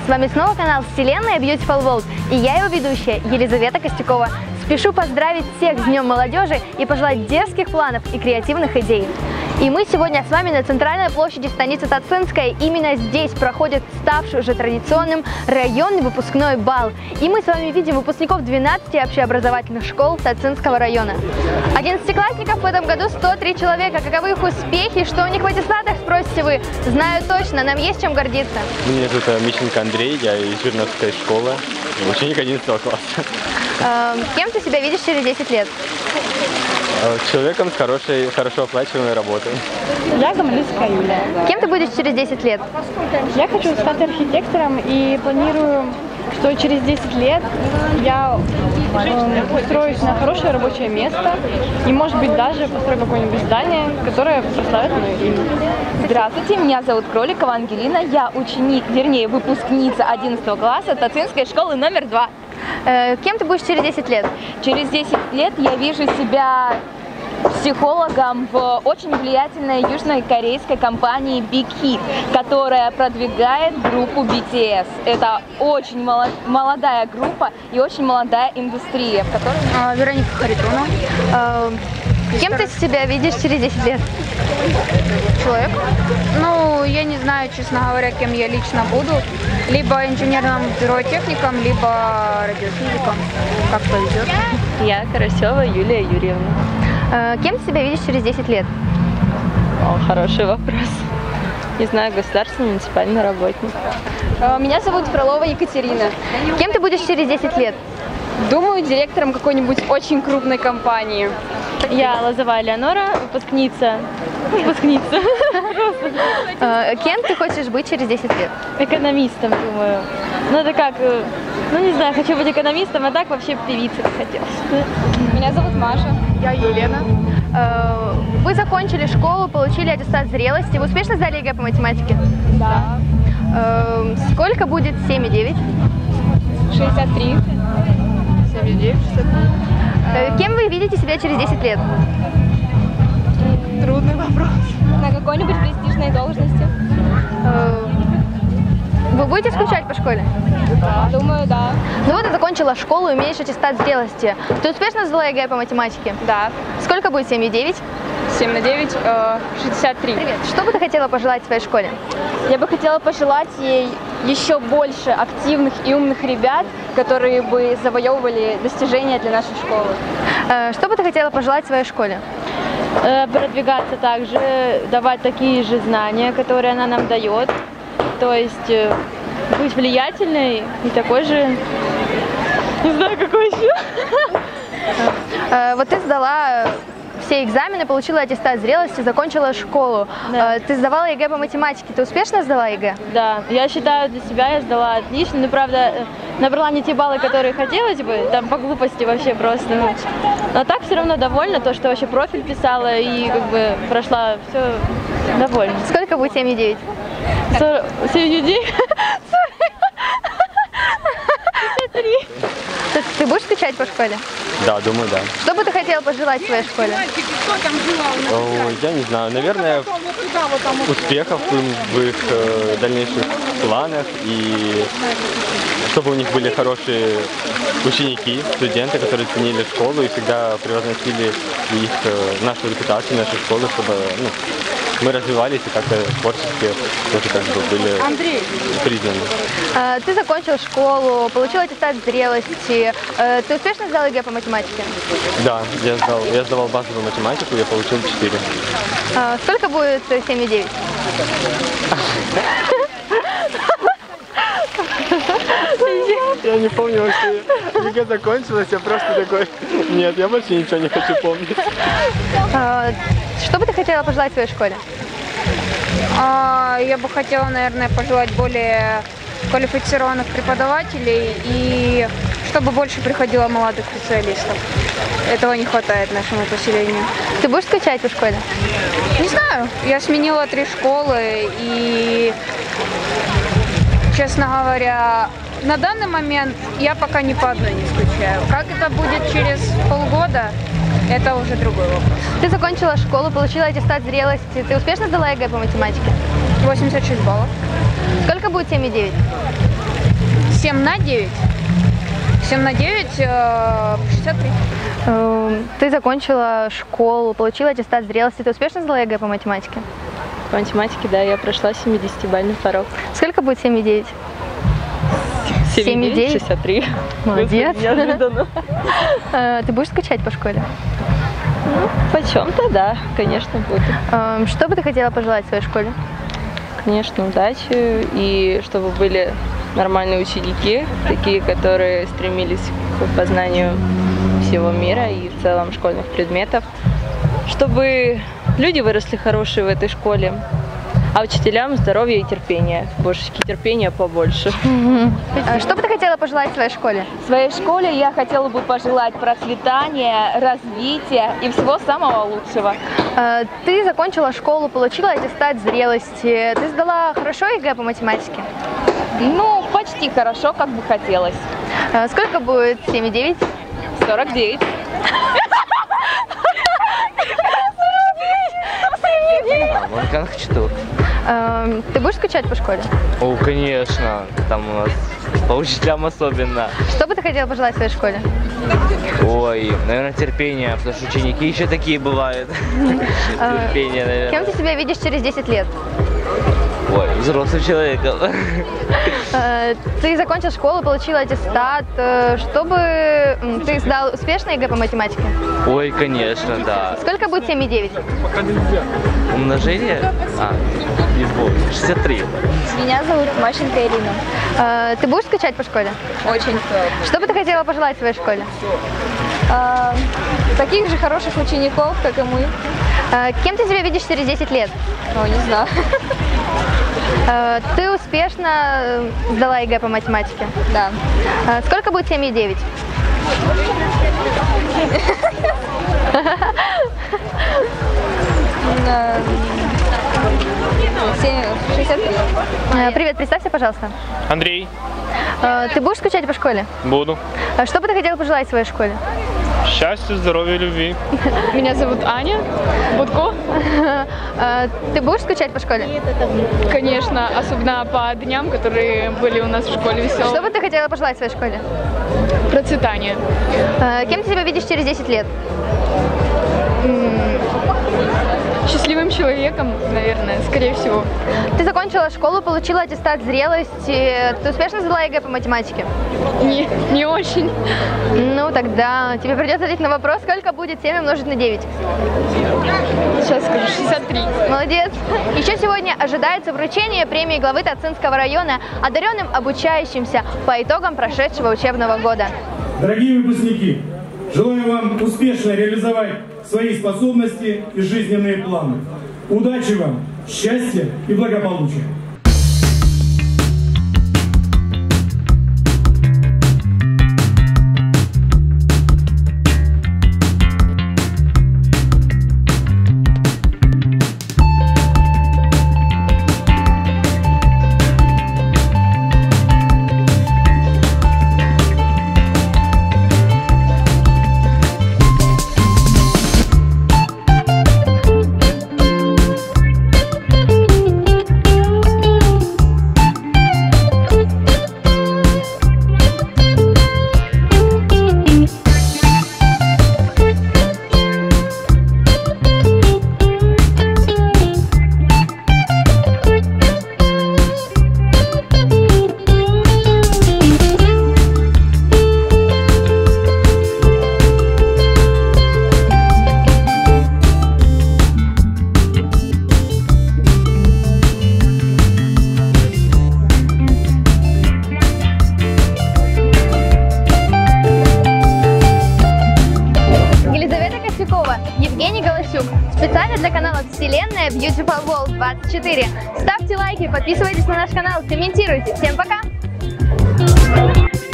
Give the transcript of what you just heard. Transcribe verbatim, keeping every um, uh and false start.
вами снова канал Вселенная Beautiful World и я его ведущая Елизавета Костюкова. Спешу поздравить всех с Днем молодежи и пожелать дерзких планов и креативных идей. И мы сегодня с вами на центральной площади станицы Тацинская. Именно здесь проходит ставший уже традиционным районный выпускной бал. И мы с вами видим выпускников двенадцати общеобразовательных школ Тацинского района. одиннадцатиклассников в этом году сто три человека. Каковы их успехи, что у них в аттестатах, спросите вы? Знаю точно, нам есть чем гордиться. Меня зовут Мищенко Андрей, я из Жирновской школы, ученик одиннадцатого класса. Кем ты себя видишь через десять лет? Человеком с хорошей, хорошо оплачиваемой работой. Я Гамалинская Юлия. Кем ты будешь через десять лет? Я хочу стать архитектором и планирую, что через десять лет я э, устроюсь на хорошее рабочее место и, может быть, даже построю какое-нибудь здание, которое прославит мое имя. Здравствуйте, меня зовут Кроликова Ангелина, я ученик, вернее, выпускница одиннадцатого класса Тацинской школы номер два. Э, кем ты будешь через десять лет? Через десять лет я вижу себя психологом в очень влиятельной южнокорейской компании Big Hit, которая продвигает группу би ти эс. Это очень молодая группа и очень молодая индустрия, в которой... А, Вероника Харитонова. А, кем ты себя видишь через десять лет? Человек? Ну, я не знаю, честно говоря, кем я лично буду. Либо инженерным бюротехником, либо радиофизиком. Как повезет. Я Карасева Юлия Юрьевна. А, кем ты себя видишь через десять лет? О, хороший вопрос. Не знаю, государственный муниципальный работник. Меня зовут Фролова Екатерина. Кем ты будешь через десять лет? Думаю, директором какой-нибудь очень крупной компании. Я Лозова Элеонора, выпускница. Выпускница. А, кем ты хочешь быть через десять лет? Экономистом, думаю. Ну, это как, ну, не знаю, хочу быть экономистом, а так вообще певицей хотелось. Меня зовут Маша. Я Елена. А, вы закончили школу, получили аттестат зрелости. Вы успешно сдали ЕГЭ по математике? Да. А, сколько будет семь и девять? шестьдесят три. семь и девять, шестьдесят три. А, кем вы видите себя через десять лет? Трудный вопрос. На какой-нибудь престижной должности. А, вы будете скучать по школе? Думаю, да. Ну вот ты закончила школу и имеешь аттестат зрелости. Ты успешно сдала ЕГЭ по математике? Да. Сколько будет семь и девять? семь на девять, шестьдесят три. Привет. Что бы ты хотела пожелать своей школе? Я бы хотела пожелать ей еще больше активных и умных ребят, которые бы завоевывали достижения для нашей школы. А, что бы ты хотела пожелать своей школе? Э, Продвигаться также, давать такие же знания, которые она нам дает. То есть э, быть влиятельной и такой же, не знаю, какой еще. А, вот ты сдала все экзамены, получила аттестат зрелости, закончила школу. Да. А, ты сдавала ЕГЭ по математике. Ты успешно сдала ЕГЭ? Да, я считаю, для себя я сдала отлично, но, правда, э, набрала не те баллы, которые хотелось бы, там по глупости вообще просто. Ну. Но так все равно довольна, то, что вообще профиль писала и как бы прошла, все довольна. Сколько будет семь и девять? семь и девять? Ты, ты будешь скучать по школе? Да, думаю, да. Что бы ты хотела пожелать своей школе? О, я не знаю, наверное, успехов в их э, дальнейших планах и чтобы у них были хорошие ученики, студенты, которые ценили школу и всегда превозносили их, э, нашу репутацию, нашу школу, чтобы ну, мы развивались и как-то творчески тоже как бы были признаны. А, ты закончил школу, получил аттестат зрелости. А, ты успешно сдал ЕГЭ по математике? Да, я сдал, я сдавал базовую математику, я получил четыре. А, сколько будет семь и девять? Я не помню вообще, ЕГЭ закончилось, я просто такой, нет, я больше ничего не хочу помнить. А, что бы ты хотела пожелать своей школе? А, я бы хотела, наверное, пожелать более квалифицированных преподавателей и чтобы больше приходило молодых специалистов. Этого не хватает нашему поселению. Ты будешь скучать по школе? Не знаю, я сменила три школы и, честно говоря, на данный момент я пока ни по одной не скучаю. Как это будет через полгода, это уже другой вопрос. Ты закончила школу, получила аттестат зрелости. Ты успешно сдала ЕГЭ по математике? восемьдесят шесть баллов. Сколько будет семь и девять? семь на девять. семь на девять, шестьдесят три. Э, Ты закончила школу, получила аттестат зрелости. Ты успешно сдала ЕГЭ по математике? По математике, да, я прошла семидесятибалльный порог. Сколько будет семь и девять? семь и девять? шестьдесят три. Молодец. Неожиданно. Э, Ты будешь скучать по школе? Ну, почем-то, да, конечно, буду. Э, Что бы ты хотела пожелать своей школе? Конечно, удачи, и чтобы были нормальные ученики, такие, которые стремились к познанию всего мира и в целом школьных предметов, чтобы люди выросли хорошие в этой школе, а учителям здоровья и терпения, божечки, терпения побольше. Э, Что бы ты хотела пожелать своей школе? В своей школе я хотела бы пожелать процветания, развития и всего самого лучшего. Э, Ты закончила школу, получила аттестат зрелости. Ты сдала хорошо ЕГЭ по математике? Ну, почти хорошо, как бы хотелось. Э, Сколько будет семь и девять? сорок девять. Вон что? Э, Ты будешь скучать по школе? О, конечно, там у нас по учителям особенно. Что бы ты хотела пожелать своей школе? Ой, наверное, терпение, потому что ученики еще такие бывают. Терпение, Кем наверное. ты себя видишь через десять лет? Ой, взрослым человеком. Э, Ты закончил школу, получила аттестат. Э, Что бы м, ты сдал успешно ЕГЭ по математике? Ой, конечно, да. Сколько будет семь и девять? Умножение? А, не помню. шестьдесят три. Меня зовут Мащенко Ирина. Э, Ты будешь скучать по школе? Очень. Что бы ты хотела пожелать своей школе? А, таких же хороших учеников, как и мы. Э, Кем ты себя видишь через десять лет? Ну, не знаю. Э, Ты успешно э, сдала ЕГЭ по математике? Да. Э, Сколько будет семь и девять? шестьдесят три. Э, Привет, представься, пожалуйста. Андрей, Э, Ты будешь скучать по школе? буду. Э, Что бы ты хотела пожелать своей школе? Счастья, здоровья, любви. Меня зовут Аня Будко. Э, Ты будешь скучать по школе? Конечно, особенно по дням, которые были у нас в школе Что веселые. бы ты хотела пожелать своей школе? Процветание. Э, Кем ты себя видишь через десять лет? Счастливым человеком, наверное, скорее всего. Ты закончила школу, получила аттестат зрелости. Ты успешно сдала ЕГЭ по математике? Не, не очень. Ну, тогда тебе придется ответить на вопрос, сколько будет семь умножить на девять. Сейчас скажу, шестьдесят три. Молодец. Еще сегодня ожидается вручение премии главы Тацинского района одаренным обучающимся по итогам прошедшего учебного года. Дорогие выпускники, желаю вам успешно реализовать свои способности и жизненные планы. Удачи вам, счастья и благополучия! Евгений Голосюк. Специально для канала Вселенная Beautiful World двадцать четыре. Ставьте лайки, подписывайтесь на наш канал, комментируйте. Всем пока!